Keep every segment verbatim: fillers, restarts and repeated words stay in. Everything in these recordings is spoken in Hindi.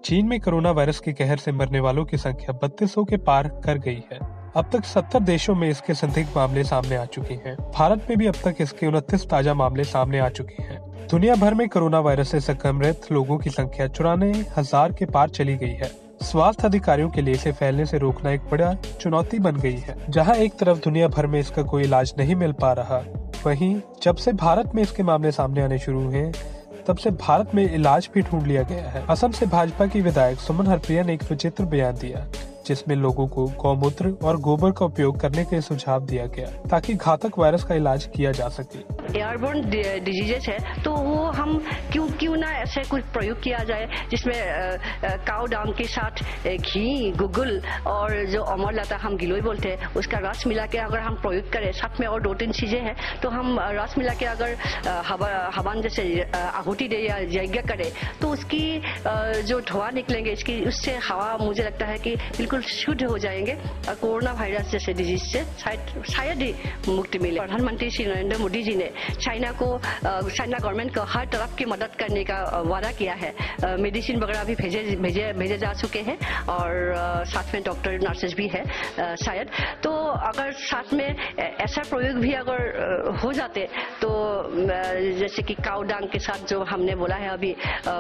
चीन में कोरोना वायरस के कहर से मरने वालों की संख्या बत्तीस सौ के पार कर गई है। अब तक सत्तर देशों में इसके संदिग्ध मामले सामने आ चुके हैं। भारत में भी अब तक इसके उनतीस ताजा मामले सामने आ चुके हैं। दुनिया भर में कोरोना वायरस से संक्रमित लोगों की संख्या चौरानवे हजार के पार चली गई है। स्वास्थ्य अधिकारियों के लिए इसे फैलने से रोकना एक बड़ा चुनौती बन गई है। जहां एक तरफ दुनिया भर में इसका कोई इलाज नहीं मिल पा रहा, वहीं जब से भारत में इसके मामले सामने आने शुरू हुए तब से भारत में इलाज भी ढूंढ लिया गया है। असम से भाजपा की विधायक सुमन हरप्रिया ने एक विचित्र बयान दिया, जिसमें लोगों को गौमूत्र और गोबर का उपयोग करने के सुझाव दिया गया ताकि घातक वायरस का इलाज किया जा सके। एयरबोर्न डिजीजेस है तो वो हम क्यों क्यों ना ऐसे कुछ प्रयोग किया जाए जिसमें काऊ डांग के साथ घी, गुगुल और जो अमरलता हम गिलोय बोलते हैं उसका रस मिला के अगर हम प्रयोग करें, साथ में और दो तीन चीजें हैं तो हम रस मिला के अगर हवन जैसे आहुति दे या यज्ञ करें तो उसकी जो धुआं निकलेंगे इसकी उससे हवा मुझे लगता है कि बिल्कुल शुद्ध हो जाएंगे और कोरोना वायरस जैसे डिजीज से शायद शायद ही मुक्ति मिले। प्रधानमंत्री श्री नरेंद्र मोदी जी ने चाइना को चाइना गवर्नमेंट को हर तरफ की मदद करने का वादा किया है। मेडिसिन वगैरह भी भेजे भेजे भेजे जा चुके हैं और साथ में डॉक्टर नर्सेज भी है शायद। तो अगर साथ में ऐसा प्रयोग भी अगर हो जाते तो जैसे कि काऊ डांग के साथ जो हमने बोला है अभी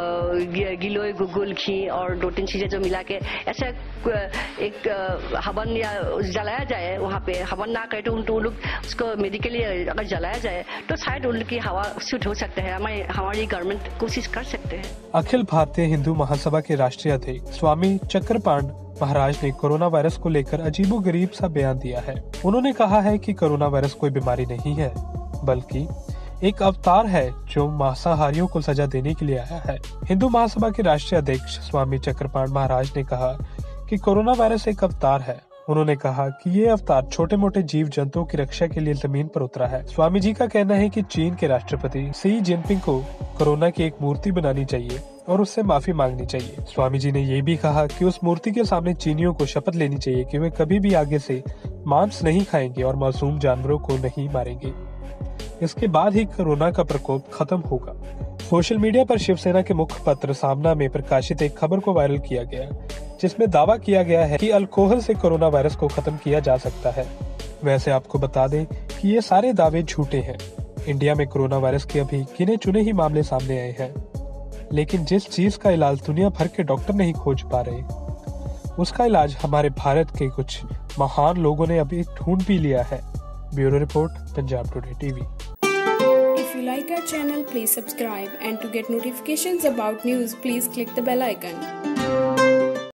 गिलोय, गुगुल, घी और दो तीन चीजें जो मिला के ऐसा एक हवन या जलाया जाए, वहाँ पे हवन ना करे तो उन लोग उसको मेडिकली अगर जलाया जाए तो शायद उनकी हवा शुद्ध हो सकते हैं। हमारी हमारी गवर्नमेंट कोशिश कर सकते हैं। अखिल भारतीय हिंदू महासभा के राष्ट्रीय अध्यक्ष स्वामी चक्रपाण महाराज ने कोरोना वायरस को लेकर अजीबोगरीब सा बयान दिया है। उन्होंने कहा है कि कोरोना वायरस कोई बीमारी नहीं है, बल्कि एक अवतार है जो मांसाहारियों को सजा देने के लिए आया है। हिंदू महासभा के राष्ट्रीय अध्यक्ष स्वामी चक्रपाण महाराज ने कहा कि कोरोना वायरस एक अवतार है। उन्होंने कहा कि ये अवतार छोटे मोटे जीव जंतुओं की रक्षा के लिए जमीन पर उतरा है। स्वामी जी का कहना है कि चीन के राष्ट्रपति शी जिनपिंग को कोरोना की एक मूर्ति बनानी चाहिए और उससे माफी मांगनी चाहिए। स्वामी जी ने ये भी कहा कि उस मूर्ति के सामने चीनियों को शपथ लेनी चाहिए कि वे कभी भी आगे से मांस नहीं खाएंगे और मासूम जानवरों को नहीं मारेंगे। इसके बाद ही कोरोना का प्रकोप खत्म होगा। सोशल मीडिया पर शिवसेना के मुखपत्र सामना में प्रकाशित एक खबर को वायरल किया गया, जिसमें दावा किया गया है कि अल्कोहल से कोरोना वायरस को खत्म किया जा सकता है। वैसे आपको बता दें कि ये सारे दावे झूठे हैं। इंडिया में कोरोना वायरस के अभी गिने चुने ही मामले सामने आए हैं, लेकिन जिस चीज का इलाज दुनिया भर के डॉक्टर नहीं खोज पा रहे, उसका इलाज हमारे भारत के कुछ महान लोगों ने अभी ढूंढ भी लिया है। Bureau report, Punjab today TV. If you like our channel, please subscribe, and to get notifications about news, please click the bell icon.